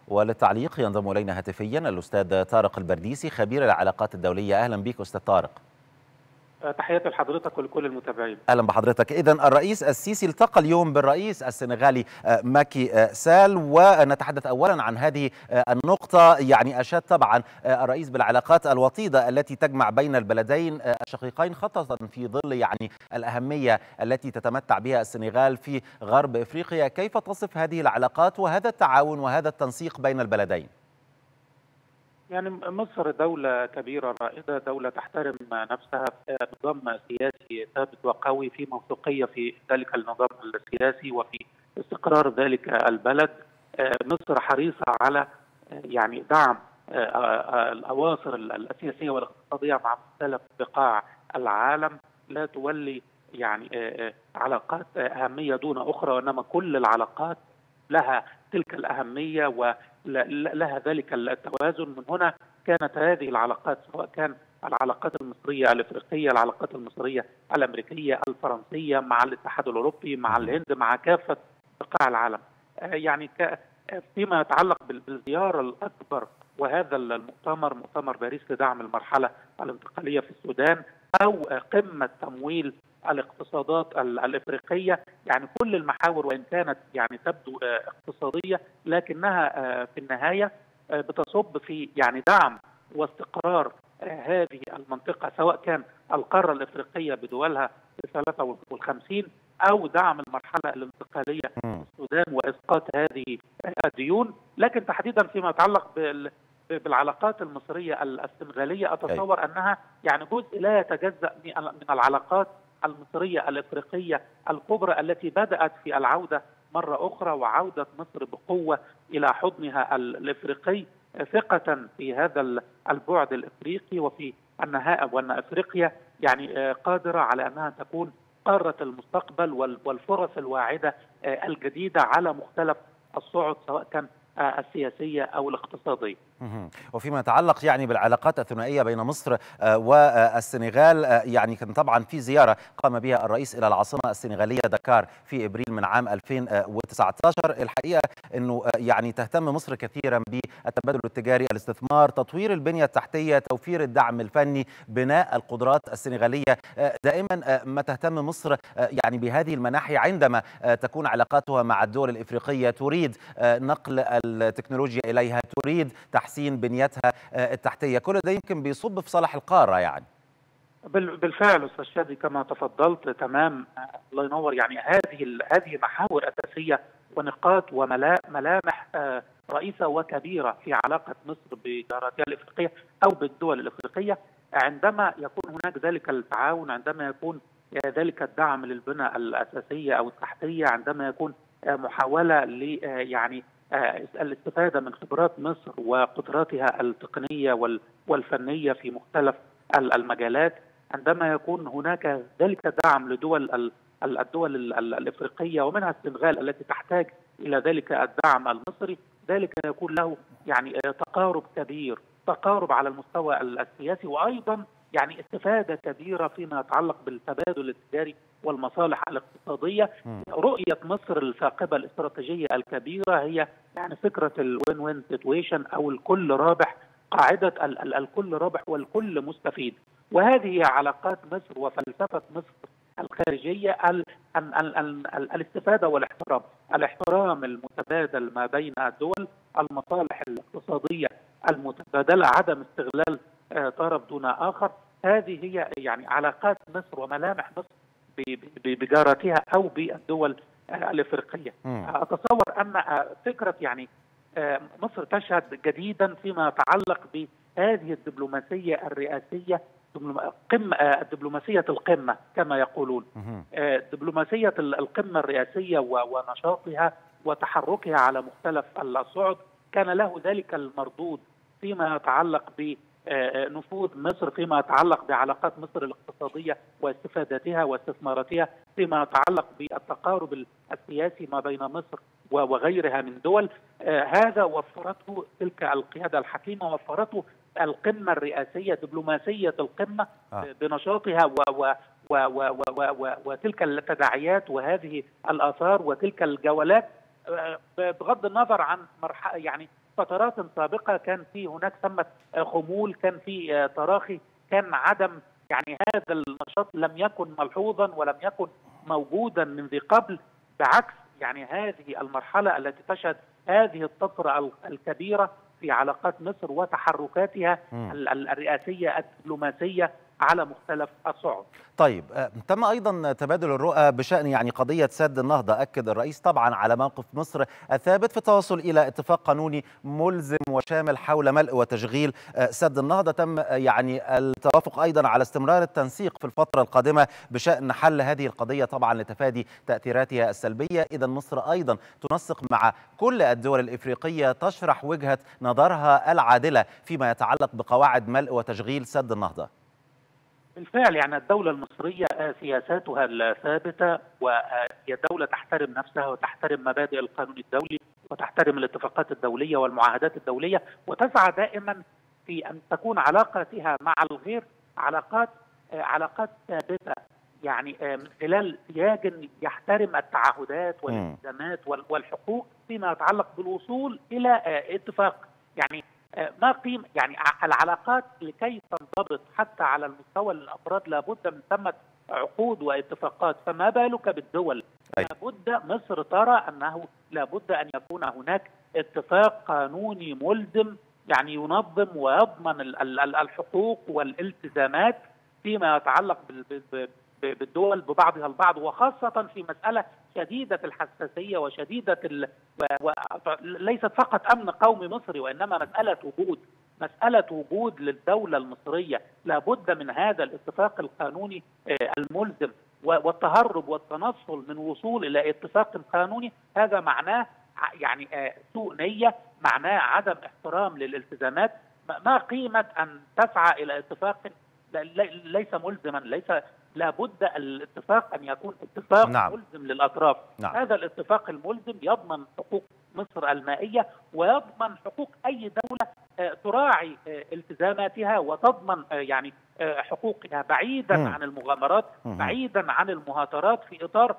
وللتعليق ينضم إلينا هاتفيا الأستاذ طارق البرديسي خبير العلاقات الدولية. أهلا بك أستاذ طارق. تحياتي لحضرتك ولكل المتابعين. اهلا بحضرتك. اذا الرئيس السيسي التقى اليوم بالرئيس السنغالي ماكي سال، ونتحدث اولا عن هذه النقطه. يعني اشاد طبعا الرئيس بالعلاقات الوطيده التي تجمع بين البلدين الشقيقين، خاصه في ظل يعني الاهميه التي تتمتع بها السنغال في غرب افريقيا. كيف تصف هذه العلاقات وهذا التعاون وهذا التنسيق بين البلدين؟ يعني مصر دولة كبيرة رائدة، دولة تحترم نفسها، نظام سياسي ثابت وقوي، في موثوقية في ذلك النظام السياسي وفي استقرار ذلك البلد. مصر حريصة على يعني دعم الأواصر السياسية والاقتصادية مع مختلف بقاع العالم، لا تولي يعني علاقات أهمية دون أخرى، وإنما كل العلاقات لها تلك الأهمية ولها ذلك التوازن. من هنا كانت هذه العلاقات، سواء كان العلاقات المصرية الإفريقية، العلاقات المصرية الأمريكية الفرنسية، مع الاتحاد الأوروبي، مع الهند، مع كافة بقاع العالم. يعني فيما يتعلق بالزيارة الأكبر وهذا المؤتمر، مؤتمر باريس لدعم المرحلة الانتقالية في السودان، أو قمة تمويل الاقتصادات الإفريقية، يعني كل المحاور وإن كانت يعني تبدو اقتصادية، لكنها في النهاية بتصب في يعني دعم واستقرار هذه المنطقة، سواء كان القارة الإفريقية بدولها في 53 أو دعم المرحلة الانتقالية في السودان وإسقاط هذه الديون. لكن تحديدا فيما يتعلق بالعلاقات المصرية السنغالية، أتصور أنها يعني جزء لا يتجزأ من العلاقات المصرية الإفريقية الكبرى التي بدأت في العودة مرة أخرى، وعودة مصر بقوة إلى حضنها الإفريقي، ثقة في هذا البعد الإفريقي وفي وأن إفريقيا يعني قادرة على أنها تكون قارة المستقبل والفرص الواعدة الجديدة على مختلف الصعد، سواء كان السياسية أو الاقتصادية. وفيما يتعلق يعني بالعلاقات الثنائية بين مصر والسنغال، يعني كان طبعا في زيارة قام بها الرئيس إلى العاصمة السنغالية دكار في إبريل من عام 2019. الحقيقة أنه يعني تهتم مصر كثيرا بالتبادل التجاري، الاستثمار، تطوير البنية التحتية، توفير الدعم الفني، بناء القدرات السنغالية. دائما ما تهتم مصر يعني بهذه المناحي عندما تكون علاقاتها مع الدول الإفريقية، تريد نقل التكنولوجيا إليها، تريد تحسين بنيتها التحتية. كل ده يمكن بيصب في صالح القارة. يعني بالفعل أستاذ شادي كما تفضلت تمام، الله ينور. يعني هذه محاور أساسية ونقاط وملامح رئيسة وكبيرة في علاقة مصر بجاراتها الإفريقية أو بالدول الإفريقية. عندما يكون هناك ذلك التعاون، عندما يكون ذلك الدعم للبنى الأساسية أو التحتية، عندما يكون محاولة ل يعني الاستفادة من خبرات مصر وقدراتها التقنية والفنية في مختلف المجالات، عندما يكون هناك ذلك دعم لدول الدول الإفريقية ومنها السنغال التي تحتاج إلى ذلك الدعم المصري، ذلك يكون له يعني تقارب كبير، تقارب على المستوى السياسي، وأيضا يعني استفادة كبيرة فيما يتعلق بالتبادل التجاري والمصالح الاقتصادية. رؤية مصر الثاقبة الاستراتيجية الكبيرة هي يعني فكرة الوين وين سيتويشن أو الكل رابح، قاعدة الكل رابح والكل مستفيد. وهذه هي علاقات مصر وفلسفة مصر الخارجية، الاستفادة والاحترام، الاحترام المتبادل ما بين الدول، المصالح الاقتصادية المتبادلة، عدم استغلال طرف دون آخر. هذه هي يعني علاقات مصر وملامح مصر بجارتها أو بالدول الإفريقية. أتصور أن فكرة يعني مصر تشهد جديدا فيما يتعلق بهذه الدبلوماسية الرئاسية، دبلوماسية القمة كما يقولون، دبلوماسية القمة الرئاسية ونشاطها وتحركها على مختلف الصعد، كان له ذلك المردود فيما يتعلق بنفوذ مصر، فيما يتعلق بعلاقات مصر الاقتصادية واستفادتها واستثماراتها، فيما يتعلق بالتقارب السياسي ما بين مصر وغيرها من دول. هذا وفرته تلك القيادة الحكيمة، وفرته القمة الرئاسية، دبلوماسية القمة بنشاطها وتلك التداعيات وهذه الآثار وتلك الجولات، بغض النظر عن يعني فترات سابقة كان في هناك ثمة خمول، كان في تراخي، كان عدم يعني هذا النشاط لم يكن ملحوظا ولم يكن موجودا من ذي قبل، بعكس يعني هذه المرحلة التي تشهد هذه الطفرة الكبيرة في علاقات مصر وتحركاتها الرئاسية الدبلوماسية على مختلف الصعد. طيب، تم أيضا تبادل الرؤى بشأن يعني قضية سد النهضة. أكد الرئيس طبعا على موقف مصر الثابت في التوصل إلى اتفاق قانوني ملزم وشامل حول ملء وتشغيل سد النهضة. تم يعني التوافق أيضا على استمرار التنسيق في الفترة القادمة بشأن حل هذه القضية طبعا لتفادي تأثيراتها السلبية. إذا مصر أيضا تنسق مع كل الدول الإفريقية تشرح وجهة نظرها العادلة فيما يتعلق بقواعد ملء وتشغيل سد النهضة. بالفعل يعني الدولة المصرية سياساتها الثابتة، وهي دولة تحترم نفسها وتحترم مبادئ القانون الدولي وتحترم الاتفاقات الدولية والمعاهدات الدولية، وتسعى دائما في أن تكون علاقاتها مع الغير علاقات ثابتة، يعني من خلال سياج يحترم التعهدات والالتزامات والحقوق فيما يتعلق بالوصول إلى اتفاق. يعني ما قيمة يعني العلاقات لكي تنضبط حتى على المستوى الأفراد لابد من ثمة عقود واتفاقات، فما بالك بالدول؟ لابد مصر ترى أنه لابد أن يكون هناك اتفاق قانوني ملزم يعني ينظم ويضمن الحقوق والالتزامات فيما يتعلق بالدول ببعضها البعض، وخاصة في مسألة شديدة الحساسية وشديدة ليست فقط أمن قومي مصري، وإنما مسألة وجود للدولة المصرية. لابد من هذا الاتفاق القانوني الملزم، والتهرب والتنصل من وصول إلى اتفاق قانوني هذا معناه يعني سوء نية، معناه عدم احترام للالتزامات. ما قيمة أن تسعى إلى اتفاق ليس ملزما؟ لابد الاتفاق أن يكون اتفاق ملزم للأطراف. هذا الاتفاق الملزم يضمن حقوق مصر المائية ويضمن حقوق أي دولة تراعي التزاماتها وتضمن يعني حقوقها بعيدا عن المغامرات، بعيدا عن المهاترات، في إطار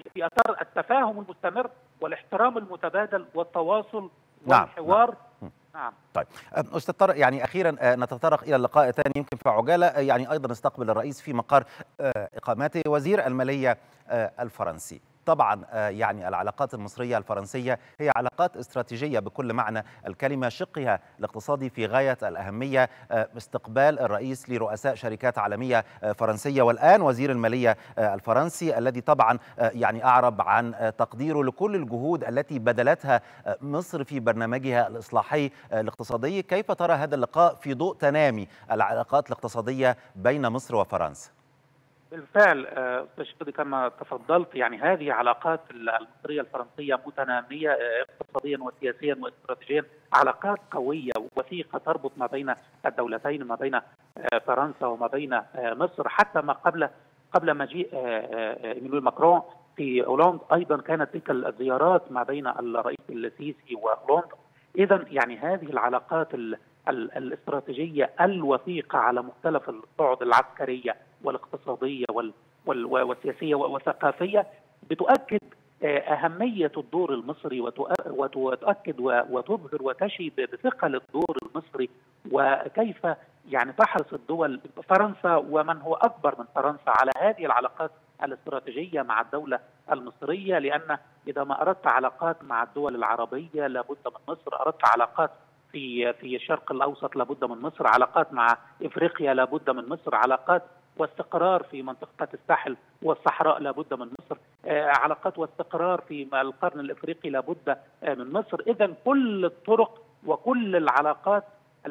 التفاهم المستمر والاحترام المتبادل والتواصل والحوار. نعم. طيب أستاذ طارق، يعني أخيرا نتطرق إلى اللقاء الثاني يمكن في عجالة. يعني أيضا استقبل الرئيس في مقر إقامته وزير المالية الفرنسي. طبعا يعني العلاقات المصرية الفرنسية هي علاقات استراتيجية بكل معنى الكلمة، شقها الاقتصادي في غاية الأهمية. استقبال الرئيس لرؤساء شركات عالمية فرنسية والآن وزير المالية الفرنسي الذي طبعا يعني أعرب عن تقديره لكل الجهود التي بذلتها مصر في برنامجها الإصلاحي الاقتصادي. كيف ترى هذا اللقاء في ضوء تنامي العلاقات الاقتصادية بين مصر وفرنسا؟ بالفعل أستاذ شادي كما تفضلت، يعني هذه علاقات المصرية الفرنسية متنامية اقتصاديا وسياسيا واستراتيجيا، علاقات قوية ووثيقة تربط ما بين الدولتين، ما بين فرنسا وما بين مصر. حتى ما قبل مجيء إيمانويل ماكرون في هولندا أيضا كانت تلك الزيارات ما بين الرئيس السيسي وهولندا. إذا يعني هذه العلاقات الاستراتيجية الوثيقة على مختلف الصعد العسكرية والاقتصادية والسياسية والثقافية بتؤكد أهمية الدور المصري وتؤكد وتظهر وتشي بثقل الدور المصري، وكيف يعني تحرص الدول فرنسا ومن هو أكبر من فرنسا على هذه العلاقات الاستراتيجية مع الدولة المصرية. لأن إذا ما أردت علاقات مع الدول العربية لابد من مصر، أردت علاقات في الشرق الأوسط لابد من مصر، علاقات مع إفريقيا لابد من مصر، علاقات واستقرار في منطقة الساحل والصحراء لابد من مصر، علاقات واستقرار في القرن الإفريقي لابد من مصر. إذن كل الطرق وكل العلاقات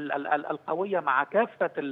القوية مع كافة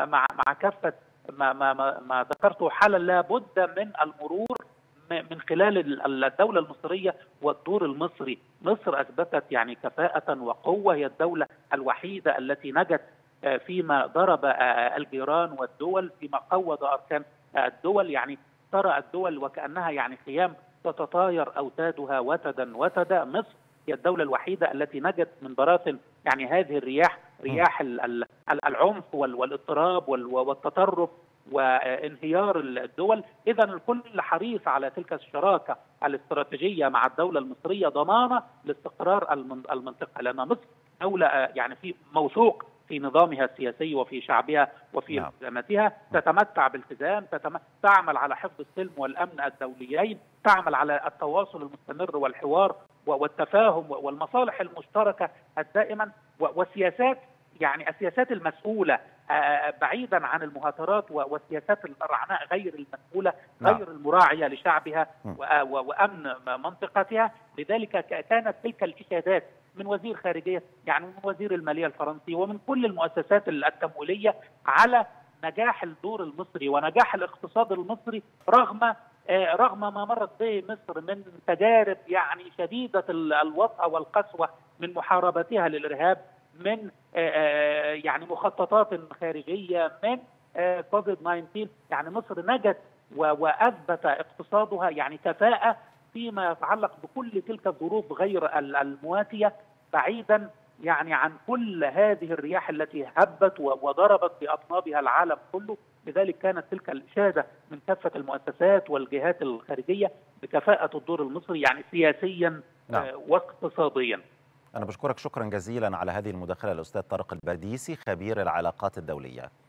ما ذكرته حالا لابد من المرور من خلال الدولة المصرية والدور المصري. مصر أثبتت يعني كفاءة وقوة، هي الدولة الوحيدة التي نجت فيما ضرب الجيران والدول، فيما قوض أركان الدول. يعني ترى الدول وكأنها يعني خيام تتطاير أوتادها وتدا. مصر هي الدولة الوحيدة التي نجت من براثن يعني هذه الرياح، رياح العنف والاضطراب والتطرف وانهيار الدول. إذا الكل حريص على تلك الشراكة الاستراتيجية مع الدولة المصرية ضمانة لاستقرار المنطقة، لأن مصر دولة يعني في موثوق في نظامها السياسي وفي شعبها وفي التزاماتها، تتمتع بالتزام، تعمل على حفظ السلم والأمن الدوليين، تعمل على التواصل المستمر والحوار والتفاهم والمصالح المشتركة الدائمة، والسياسات يعني السياسات المسؤولة بعيدا عن المهاترات والسياسات الرعناء غير المسؤولة غير المراعية لشعبها وأمن منطقتها. لذلك كانت تلك الإشادات من وزير خارجية يعني من وزير المالية الفرنسي ومن كل المؤسسات التمويلية على نجاح الدور المصري ونجاح الاقتصاد المصري رغم ما مرت به مصر من تجارب يعني شديدة الوطأة والقسوة، من محاربتها للإرهاب، من يعني مخططات خارجية، من كوفيد 19. يعني مصر نجت وأثبت اقتصادها يعني كفاءة فيما يتعلق بكل تلك الظروف غير المواتية، بعيدا يعني عن كل هذه الرياح التي هبت وضربت بأطنابها العالم كله. لذلك كانت تلك الإشادة من كافة المؤسسات والجهات الخارجية بكفاءة الدور المصري يعني سياسيا واقتصاديا. أنا بشكرك شكرا جزيلا على هذه المداخلة الأستاذ طارق البرديسي خبير العلاقات الدولية.